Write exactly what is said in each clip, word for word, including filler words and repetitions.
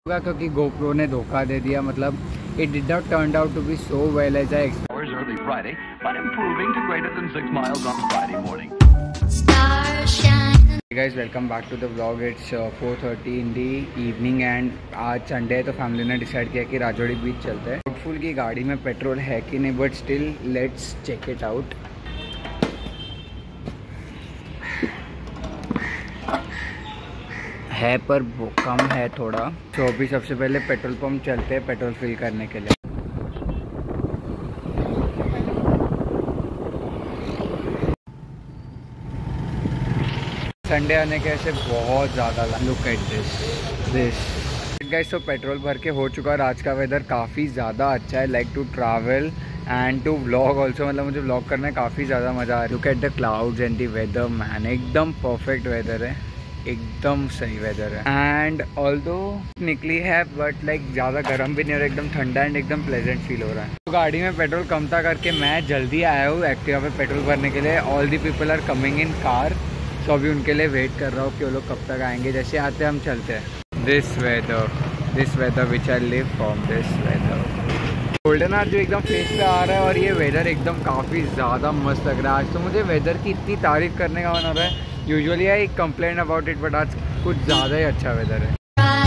क्योंकि GoPro ने धोखा दे दिया, मतलब it did not turned out to be so well as I expected. Early Friday, but improving to greater than six miles on Friday morning. Hey guys, welcome back to the vlog. It's uh, four thirty in the evening and आज Sunday है तो family ने decide किया कि राजौड़ी बीच चलते हैं। Doubtful की गाड़ी में पेट्रोल है कि नहीं, but still let's check it out. है पर वो कम है थोड़ा, तो अभी सबसे पहले पेट्रोल पंप चलते हैं पेट्रोल फिल करने के लिए। संडे आने के ऐसे बहुत ज़्यादा look at this this guys. तो पेट्रोल भर के हो चुका है। आज का वेदर काफ़ी ज़्यादा अच्छा है, like to travel and to vlog also. मतलब मुझे व्लॉग करने में काफ़ी ज़्यादा मज़ा आ रहा है। Look at the clouds and the weather man, एकदम परफेक्ट वेदर है, एकदम सही वेदर है। एंड ऑल्दो निकली है बट लाइक ज़्यादा गर्म भी नहीं हो रहा, एकदम ठंडा एंड एकदम प्लेजेंट फील हो रहा है। तो गाड़ी में पेट्रोल कम था करके मैं जल्दी आया हूँ एक्टिवा पे पेट्रोल भरने के लिए। All the people are coming in car, तो अभी उनके लिए वेट कर रहा हूँ कि वो लोग कब तक आएंगे। जैसे आते हम चलते हैं। This weather this weather which I live from this weather. Golden hour जो एकदम फेस पे आ रहा है और ये वेदर एकदम काफ़ी ज़्यादा मस्त लग रहा है। आज तो मुझे वेदर की इतनी तारीफ़ करने का मन हो रहा है। Usually I complain about it, but आज कुछ ज़्यादा ही अच्छा वेदर है।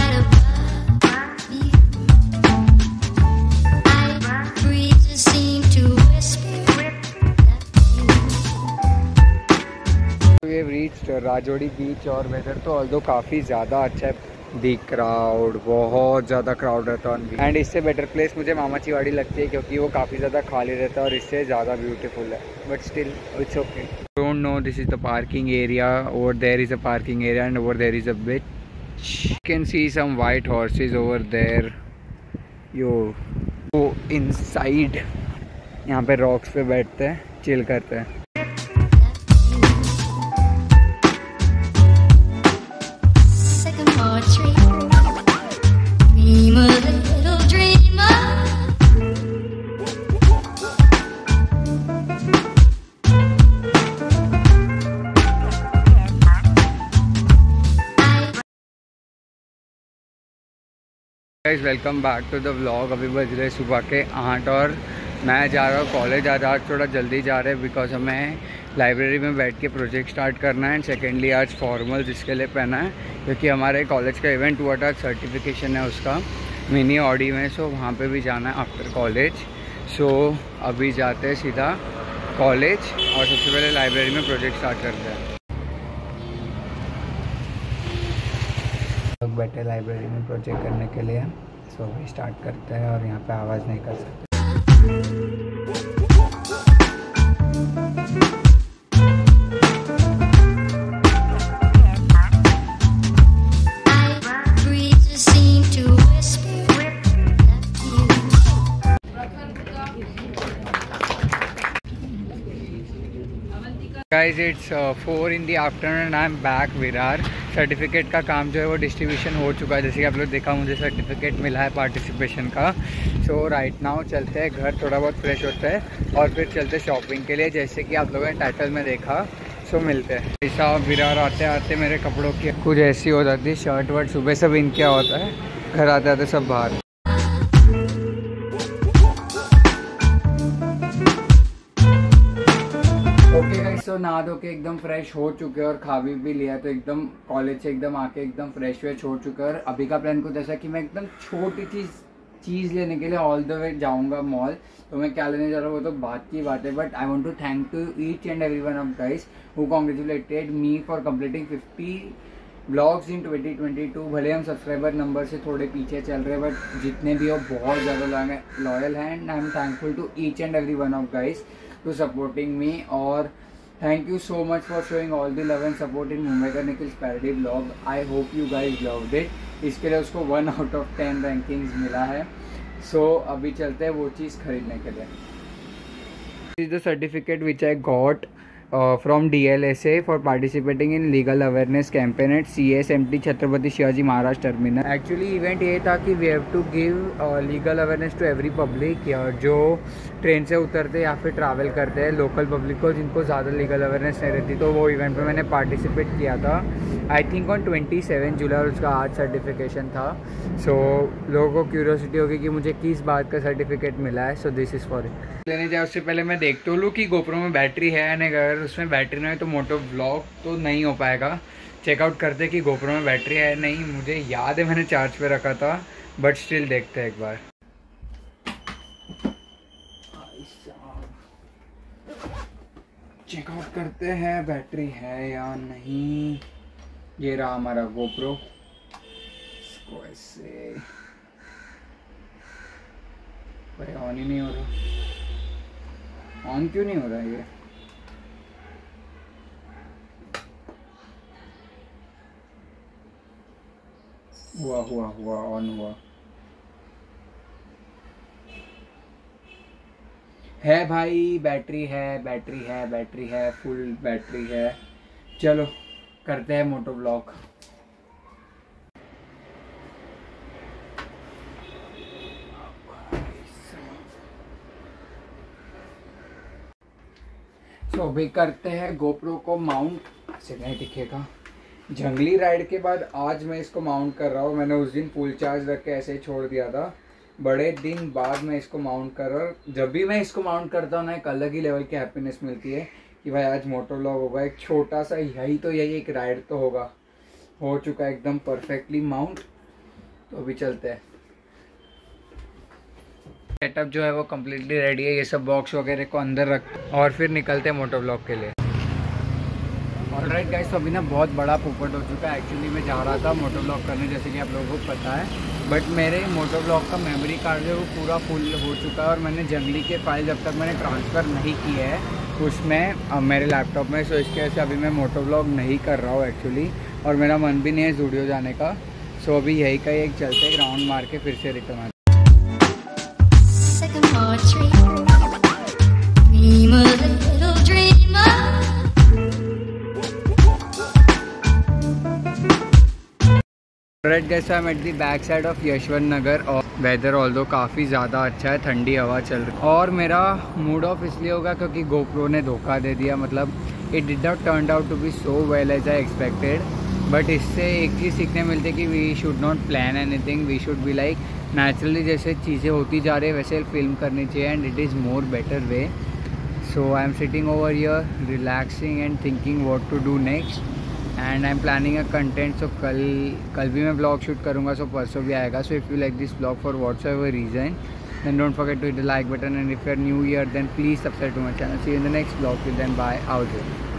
We have reached Rajodi beach और वेदर तो ऑल्दो काफ़ी ज़्यादा अच्छा है। दी क्राउड, बहुत ज़्यादा क्राउड रहता है। एंड इससे बेटर प्लेस मुझे मामाची वाड़ी लगती है क्योंकि वो काफ़ी ज़्यादा खाली रहता है और इससे ज़्यादा ब्यूटीफुल है, but still it's okay. Don't know, this is the parking area. Over there is a parking area and over there is a beach. You can see some white horses over there. Yo वो inside यहाँ पे rocks पे बैठते हैं, chill करते हैं। Guys welcome back to the vlog. अभी बज रहे सुबह के आठ और मैं जा रहा हूँ कॉलेज। आज आज थोड़ा जल्दी जा रहे हैं बिकॉज हमें लाइब्रेरी में बैठ के प्रोजेक्ट स्टार्ट करना है। एंड सेकेंडली आज फॉर्मल जिसके लिए पहना है क्योंकि हमारे कॉलेज का इवेंट हुआ था, सर्टिफिकेशन है उसका मिनी ऑडी में, सो वहाँ पे भी जाना है आफ्टर कॉलेज। सो अभी जाते हैं सीधा कॉलेज और सबसे पहले लाइब्रेरी में प्रोजेक्ट स्टार्ट करते हैं। लोग बैठे लाइब्रेरी में प्रोजेक्ट करने के लिए, सो अभी स्टार्ट करते हैं और यहाँ पे आवाज़ नहीं कर सकते। Guys, it's uh, four in the afternoon and I'm back Virar. Certificate का काम जो है वो डिस्ट्रीब्यूशन हो चुका है, जैसे कि आप लोग देखा मुझे सर्टिफिकेट मिला है पार्टिसिपेशन का। सो राइट नाउ चलते हैं घर, थोड़ा बहुत फ्रेश होता है और फिर चलते हैं शॉपिंग के लिए, जैसे कि आप लोगों ने टाइटल में देखा। सो मिलते हैं। ऐसा विरार आते आते मेरे कपड़ों की कुछ ऐसी हो जाती है, शर्ट वर्ट सुबह सब इन क्या होता है, घर आते आते सब बाहर। ओके गाइस, तो नहा धो के एकदम फ्रेश हो चुके हैं और खा भी भी लिया, तो एकदम कॉलेज से एकदम आके एकदम फ्रेश वेश हो चुका है। अभी का प्लान कुछ ऐसा कि मैं एकदम छोटी चीज़ चीज़ लेने के लिए ऑल द वे जाऊंगा मॉल। तो मैं क्या लेने जा रहा हूँ वो तो बात की बात है, but I want to thank to each and every one of guys who congratulated me for completing fifty blogs in twenty twenty two. भले हम सब्सक्राइबर नंबर से थोड़े पीछे चल रहे हैं, बट जितने भी हो बहुत ज़्यादा लॉयल हैं and I am thankful to each and every one of guys to supporting me. और thank you so much for showing all the love and support in Mumbai का Nikhil's parody blog. I hope you guys loved it. इसके लिए उसको one out of ten rankings मिला है। सो so, अभी चलते हैं वो चीज़ खरीदने के लिए। This is the certificate which I got from D L S A for participating in legal awareness campaign at C S M T Chhatrapati Shivaji Maharaj terminal. Actually event ये था कि we have to give legal awareness to every public, जो train से उतरते या फिर travel करते हैं, लोकल पब्लिक को जिनको ज़्यादा लीगल अवेयरनेस नहीं रहती। तो वो इवेंट में मैंने पार्टिसिपेट किया था I think on twenty seven July, और उसका आज सर्टिफिकेशन था। सो so, लोगों को क्यूरियोसिटी होगी कि मुझे किस बात का सर्टिफिकेट मिला है। So this is for it. लेने जाए उससे पहले मैं देख तो लूँ कि गोप्रो में बैटरी है या नहीं। अगर उसमें बैटरी नहीं है तो मोटो व्लॉग तो नहीं हो पाएगा। चेकआउट करते कि गोप्रो में बैटरी है नहीं। मुझे याद है मैंने चार्ज पे रखा था, बट स्टिल देखते हैं एक बार। चेकआउट करते हैं बैटरी है या नहीं। ये रहा हमारा गोप्रो। इसको ऐसे ऑन ही नहीं हो रहा। ऑन क्यों नहीं हो रहा ये? हुआ हुआ हुआ ऑन हुआ है भाई। बैटरी है, बैटरी है, बैटरी है, फुल बैटरी है। चलो करते हैं मोटो ब्लॉग। तो अभी करते हैं गोप्रो को माउंट। ऐसे नहीं दिखेगा। जंगली राइड के बाद आज मैं इसको माउंट कर रहा हूँ। मैंने उस दिन फुल चार्ज रख के ऐसे ही छोड़ दिया था। बड़े दिन बाद मैं इसको माउंट कर रहा हूँ। जब भी मैं इसको माउंट करता हूँ ना, एक अलग ही लेवल की हैप्पीनेस मिलती है कि भाई आज मोटो व्लॉग होगा। एक छोटा सा यही तो यही एक राइड तो होगा। हो चुका है एकदम परफेक्टली माउंट। तो अभी चलते हैं। सेटअप जो है वो कम्प्लीटली रेडी है। ये सब बॉक्स वगैरह को अंदर रख और फिर निकलते हैं मोटो व्लॉग के लिए। ऑलराइट गाइस, तो अभी ना बहुत बड़ा पोपट हो चुका है। एक्चुअली मैं जा रहा था मोटो व्लॉग करने, जैसे कि आप लोगों को पता है, बट मेरे मोटो व्लॉग का मेमोरी कार्ड जो है वो पूरा फुल हो चुका है। और मैंने जंगली के फाइल जब तक मैंने ट्रांसफ़र नहीं किए है उसमें अब मेरे लैपटॉप में, सो इसके वजह से अभी मैं मोटो व्लॉग नहीं कर रहा हूँ एक्चुअली। और मेरा मन भी नहीं है स्टूडियो जाने का। सो अभी यही का एक चलते ग्राउंड मार के फिर से रिटर्न आते। Right guys, I am at the back side of Yashwant Nagar और वेदर ऑल्दो काफ़ी ज़्यादा अच्छा है, ठंडी हवा चल रही है। और मेरा मूड ऑफ इसलिए होगा क्योंकि गोप्रो ने धोखा दे दिया। मतलब it did not turn out to be so well as I expected. But इससे एक चीज़ सीखने मिलती है कि we should not plan anything, we should be like naturally जैसे चीज़ें होती जा रही है वैसे फिल्म करनी चाहिए, and it is more better way. So I am sitting over here relaxing and thinking what to do next, and I am planning a content. So कल कल भी मैं ब्लॉग शूट करूँगा, सो परसों भी आएगा। So if you like this blog for whatever reason, then don't forget to hit the like button, and if you are new here then please subscribe to my channel. See you in the next vlog. Till then, bye, out here.